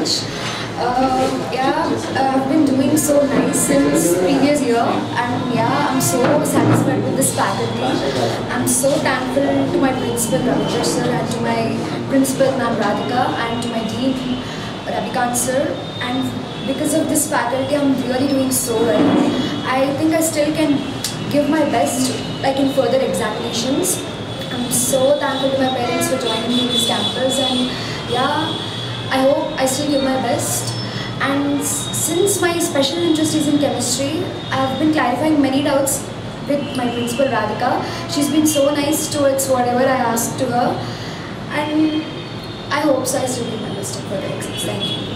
much. I've been doing so nice since previous year, and I'm so satisfied with this faculty. I'm so thankful to my principal Ravindra sir, and to my principal Ma'am Radhika, and to my dean Ravikant sir. And because of this faculty, I'm really doing so well. I think I still can give my best, like in further examinations. I'm so thankful to my parents for joining me in this campus, and I hope I still give my best. And since my special interest is in chemistry, I've been clarifying many doubts with my principal Radhika. She's been so nice towards whatever I asked to her, and I hope so I still give my best for the exams. Thank you.